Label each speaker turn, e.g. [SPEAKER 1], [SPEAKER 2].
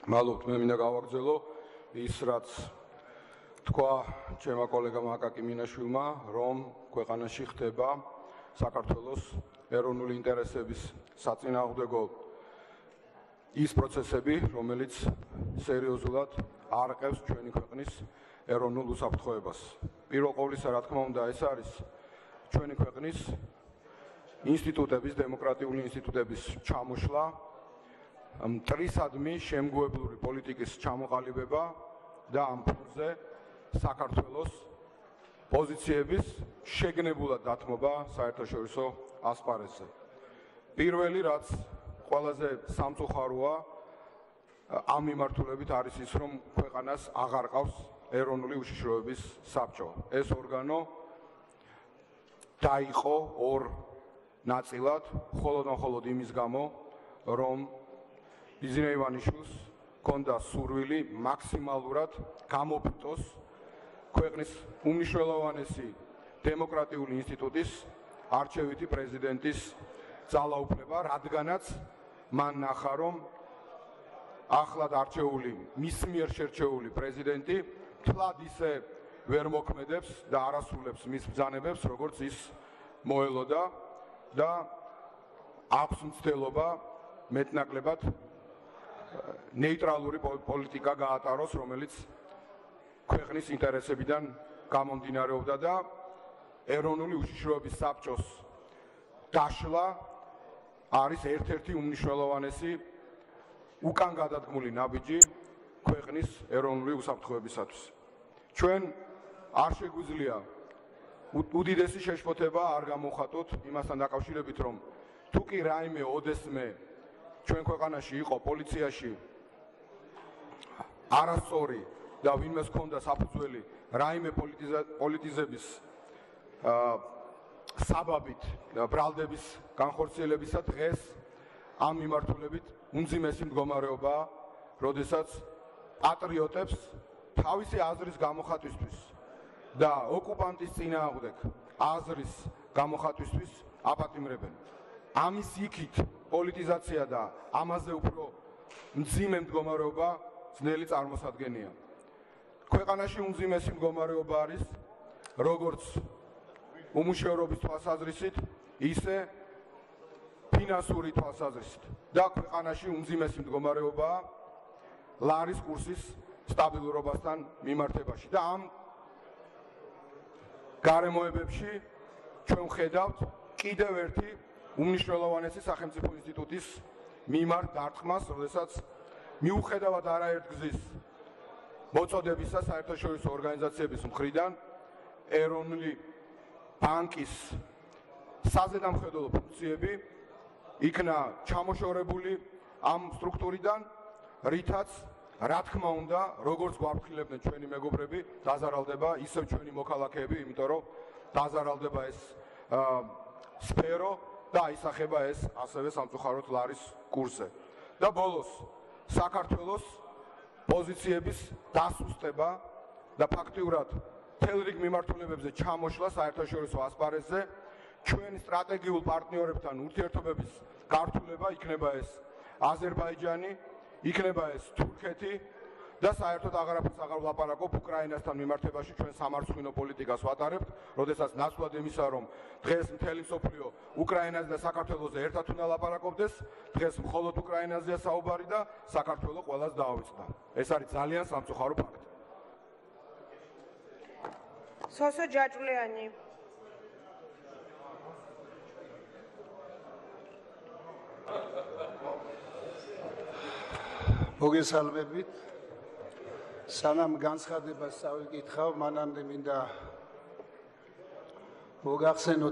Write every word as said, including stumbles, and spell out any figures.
[SPEAKER 1] მალოთ მე მინდა გავაგრძელო ის რაც თქვა ჩემმა კოლეგამ აკაკი მინაშვილმა, რომ ქვეყანაში ხდება საქართველოს ეროვნული ინტერესების საწინააღმდეგო ის პროცესები, რომელიც სერიოზულად არყევს ჩვენი ქვეყნის ეროვნულ უსაფრთხოებას. პირველ ყოვლისა, რა თქმა უნდა, ეს არის ჩვენი ქვეყნის ინსტიტუტების, დემოკრატიული ინსტიტუტების ჩამოშლა, მტრისადმი შემგუებლური პოლიტიკის ჩამოყალიბება და ამ ფონზე საქართველოს პოზიციების შეგნებულად დათმობა საერთაშორისო ასპარეზზე. პირველი, რაც ყველაზე სამწუხაროა ამ მიმართულებით არის ის, რომ ქვეყანას აღარ ყავს ეროვნული უშიშროების საბჭო. ეს ორგანო დაიყო ორ ნაწილად, მხოლოდ და მხოლოდ იმის გამო, რომ ბიზნე ივანიშვილს ჰქონდა სურვილი მაქსიმალურად გამოფიტოს ქვეყნის უმნიშვნელოვანესი დემოკრატიული ინსტიტუტის არჩევითი პრეზიდენტის ძალაუფლება, რადგანაც მან ნახა, რომ ახლად არჩეული, მის მიერ შერჩეული პრეზიდენტი თლად ისე ვერ მოქმედებს და არ ასრულებს მის ბრძანებებს, როგორც ის მოელოდა და აქვს მცდელობა მეტნაკლებად ნეიტრალური პოლიტიკა გაატაროს, რომელიც ქვეყნის ინტერესებიდან გამომდინარეობდა და ეროვნული უშიშროების საბჭოს დაშლა არის ერთ-ერთი უმნიშვნელოვანესი უკან გადადგმული ნაბიჯი ქვეყნის ეროვნული უსაფრთხოებისათვის. ჩვენ არ შეგვიძლია უდიდესი შეშფოთება არ გამოვხატოთ იმასთან დაკავშირებით, რომ თუ კი რაიმე ოდესმე ჩვენ ქვეყანაში იყო პოლიციაში არასწორი და ვინმეს ჰქონდა საფუძველი რაიმე პოლიტიზების საბაბით ბრალდების განხორციელებისა, დღეს ამ მიმართულებით უმძიმესი მდგომარეობაა, როდესაც პატრიოტებს თავისი აზრის გამოხატვისთვის და ოკუპანტის წინააღმდეგ აზრის გამოხატვისთვის აპატიმრებენ. ამის იქით პოლიტიზაცია და ამაზე უფრო მძიმე მდგომარეობა ძნელი წარმოსადგენია. ქვეყანაში უმძიმესი მდგომარეობა არის როგორც უმუშევრობის თვალსაზრისით, ისე ფინანსური თვალსაზრისით და ქვეყანაში უმძიმესი მდგომარეობაა ლარის კურსის სტაბილურობასთან მიმართებაში და ამ გარემოებებში ჩვენ ვხედავთ კიდევ ერთი უმნიშვნელოვანესი სახელმწიფო ინსტიტუტის მიმართ დარტყმას, როდესაც მიუხედავად არაერთ გზის მოწოდებისა საერთაშორისო ორგანიზაციების მხრიდან ეროვნული ბანკის საზედამხედველო ფუნქციები იქნა ჩამოშორებული ამ სტრუქტურიდან, რითაც რა თქმა უნდა, როგორც გვაფრთხილებდნენ ჩვენი მეგობრები, დაზარალდება ისევ ჩვენი მოქალაქეები, იმიტომ რომ დაზარალდება ეს სფერო და აისახება ეს ასევე სამწუხაროდ ლარის კურსზე. და ბოლოს, საქართველოს პოზიციების დასუსტება და ფაქტიურად მთელ რიგ მიმართულებებზე ჩამოშლა საერთაშორისო ასპარეზზე, ჩვენ სტრატეგიულ პარტნიორებთან ურთიერთობების გართულება, იქნება ეს აზერბაიჯანი, იქნება ეს თურქეთი და საერთოდ აღარაფერს აღარ ვლაპარაკობ უკრაინასთან მიმართებაში, ჩვენ სამარცხვინო პოლიტიკას ვატარებთ, როდესაც ნაცვლად იმისა, რომ დღეს მთელი მსოფლიო უკრაინაზე და საქართველოზე ერთად უნდა ლაპარაკობდეს, დღეს მხოლოდ უკრაინაზეა საუბარი და საქართველო ყველას დაავიწყდა. ეს არის ძალიან სამწუხარო ფაქტი.
[SPEAKER 2] სოსო ჯაჭვლიანი.
[SPEAKER 3] მოგესალმებით. სანამ განცხადებას წავიკითხავ, მანამდე მინდა მოგახსენოთ